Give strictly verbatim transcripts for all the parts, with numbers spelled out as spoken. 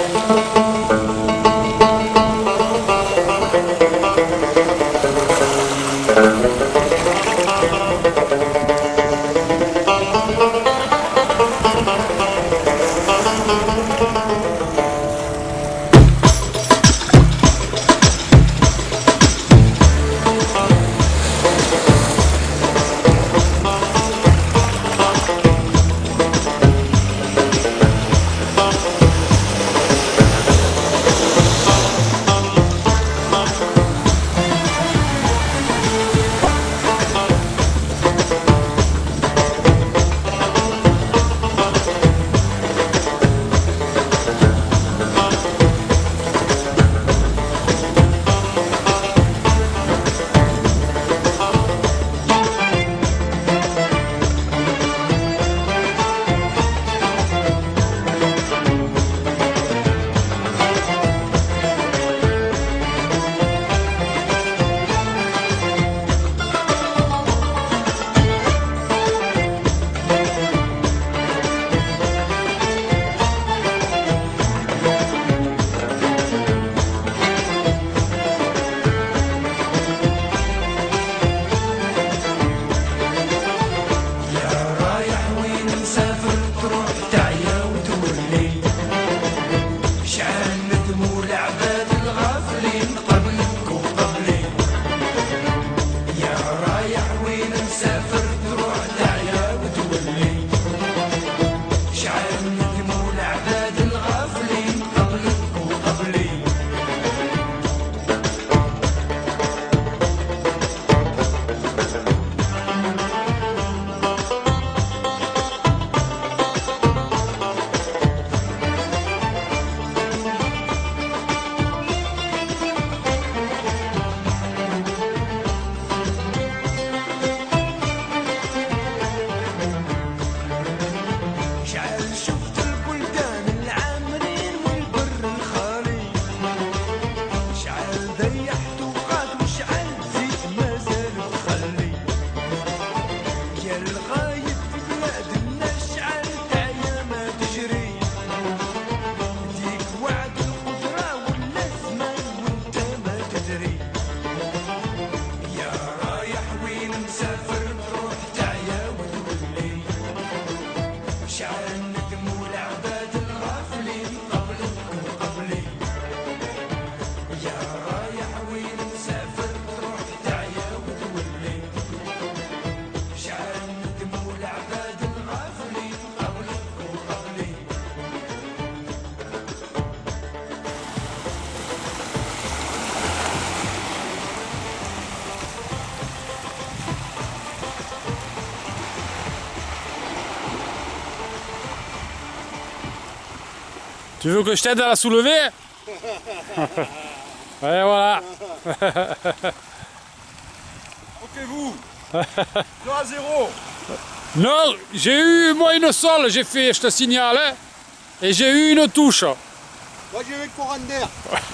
Tu veux que je t'aide à la soulever? Ouais, voilà. Ok, vous deux à zéro. Non, j'ai eu moi une sole, j'ai fait, je te signale, hein, et j'ai eu une touche. Moi j'ai eu le courant d'air.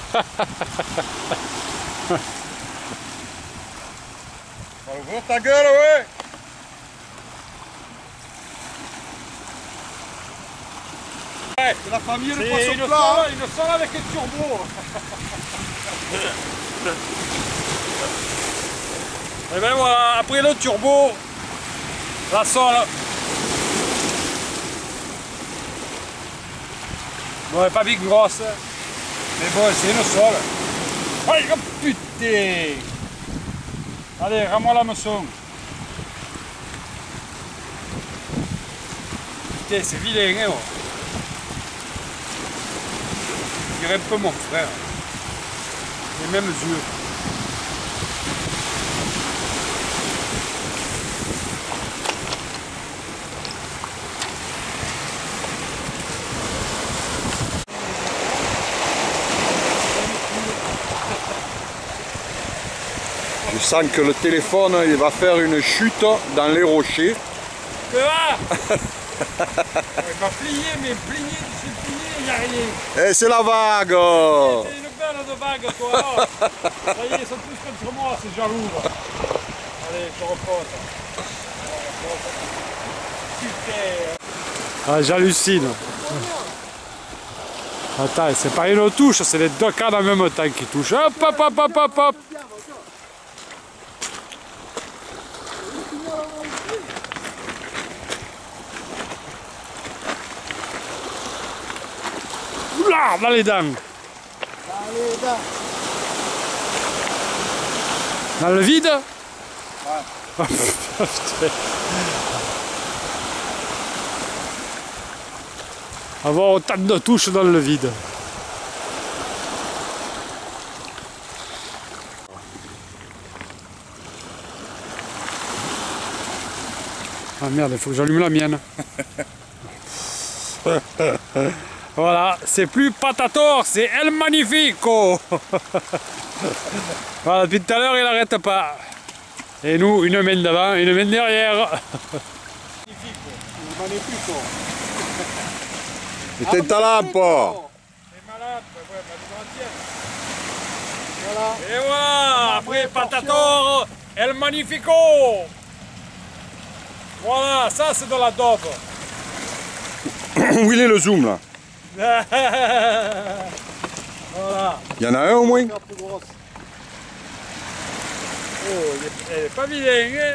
Ouvre ta gueule, ouais. Ouais, c'est la famille de poisson plat. Une sole avec un turbo. Et ben voilà, après le turbo, la sole. Bon, elle n'est pas bien grosse, mais bon, c'est une sole. Allez, oh putain! Allez, rends-moi l'hameçon. Putain, c'est vilain, hein, oh. Je dirais un peu mon frère. Les mêmes yeux. Je sens que le téléphone il va faire une chute dans les rochers. Que va? Il va plier, mais plier, c'est plier, il n'y a rien. Et c'est la vague. C'est une belle de vague, toi. Oh. Ça y est, ils sont tous contre moi, c'est jaloux. Là. Allez, je repose. Putain. Ah, j'hallucine. Attends, c'est pas une touche, c'est les deux cannes en même temps qui touchent. Hop, hop, hop, hop, hop, hop. Oula, dans les dents. Dans les dents. Dans le vide? Ouais. Avoir autant de touches dans le vide. Ah merde, il faut que j'allume la mienne. Voilà, c'est plus Patator, c'est El Magnifico. Voilà, depuis tout à l'heure il n'arrête pas. Et nous, une main devant, une main derrière. Il magnifico. Éteins ta lampe. C'est malade, ouais, Voilà. et voilà, après Patator, El Magnifico. Voilà, ça c'est de la dope. Où il est le zoom là? Voilà. Il y en a un au moins? La plus grosse. Oh, elle est, elle est pas vilaine, hein?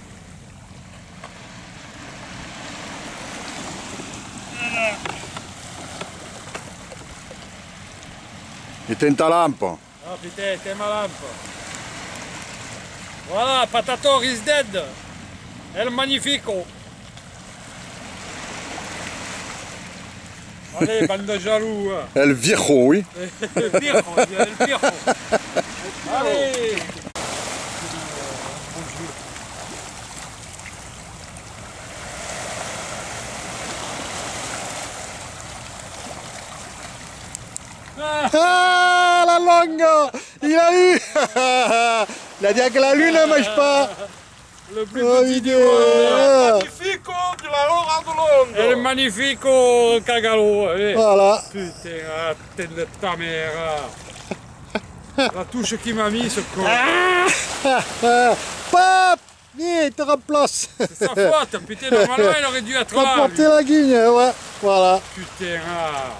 Éteins ta lampe. Oh putain, t'es ma lampe. Voilà, Patator is dead. El Magnifico. Allez, bande de jaloux. Hein. El viejo, oui. El viejo, el viejo. Allez. Ah, la langue. Il a eu. Il a dit que la lune ne mange pas. Le plus Oh, petit du idée. monde. Magnifico de la hora de El Magnifico Cagalo. Allez. Voilà. Putain, ah, tête de ta mère. La touche qui m'a mis ce con. Pap. Viens, il te remplace. C'est sa faute, putain, normalement il aurait dû être T'as là. porté lui. la guigne, ouais. Voilà. Putain, ah.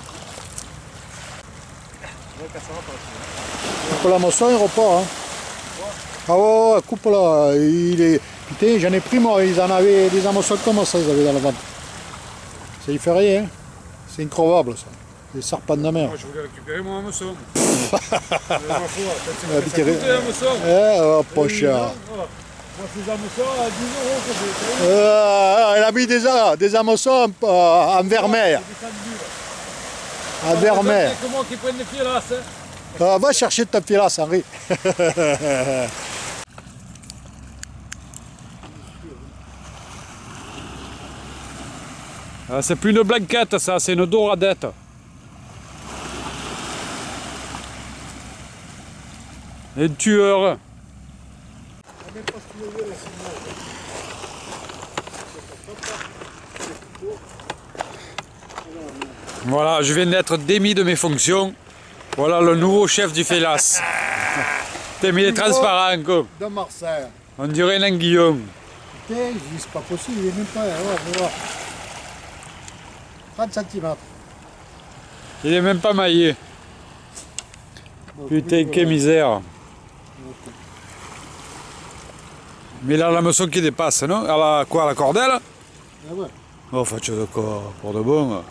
Coupe la moisson, il repart. Hein. Ah ouais, ouais, coupe là. Il est... Putain, j'en ai pris moi. Ils en avaient des amossons comme ça, ils avaient dans la vente. Ça y fait rien. Hein. C'est incroyable ça. Des serpents de mer. Moi je voulais récupérer mon hameçon. C'est ma foi, Ah, ça coûtait un hameçon. Eh, oh, pas cher. Moi ces hameçons à dix euros que j'ai. Euh, elle a mis des, des hameçons en, en vermeil. En vermeil. C'est moi qui prenne des filasses. Hein. Euh, va chercher ta filasse, Henri. Ah, c'est plus une blanquette ça, c'est une doradette. Un tueur. Voilà, je viens d'être démis de mes fonctions. Voilà le nouveau chef du Félas. T'es mis les transparents quoi. De Marseille. On dirait un anguillon. Putain, je dis, c'est pas possible, il est même pas. Ouais, ouais, ouais. trente centimètres. Il est même pas maillé. Putain, quelle misère. Mais là, la hameçon qui dépasse, non? À la, quoi, à la cordelle? Ah ouais. Oh, faccio de quoi? Pour de bon.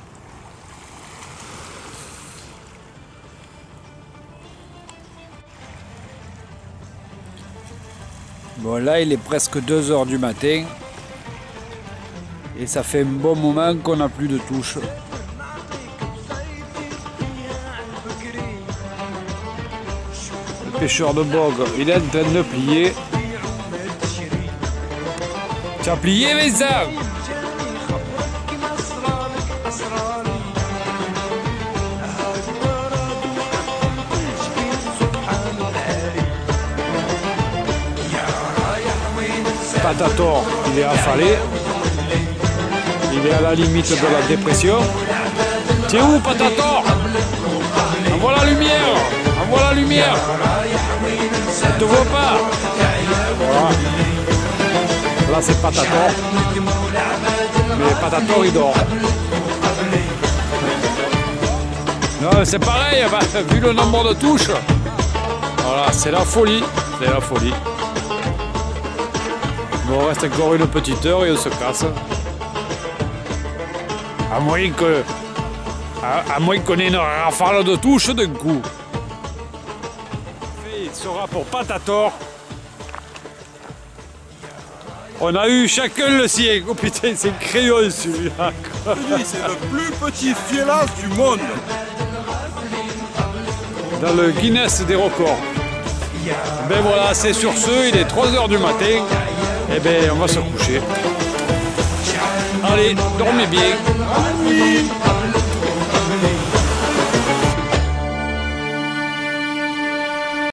Bon, là, il est presque deux heures du matin. Et ça fait un bon moment qu'on n'a plus de touche. Le pêcheur de bogue, il est en train de plier. Tu as plié, Vincent? Patator, il est affalé. Il est à la limite de la dépression. Tiens où, Patator? Envoie la lumière! Envoie la lumière! On te voit pas! Voilà. Là c'est Patator. Mais Patator il dort. Non, c'est pareil, bah, vu le nombre de touches. Voilà, c'est la folie. C'est la folie. Bon, il reste encore une petite heure et on se casse. À moins que. À, à moins qu'on ait une rafale de touches d'un coup. Il sera pour Patator. On a eu chacun le sien. Oh putain, c'est crayon celui-là. C'est le plus petit fielas du monde. Dans le Guinness des records. Ben voilà, c'est sur ce, il est trois heures du matin. Et ben on va se coucher. Allez, dormez bien.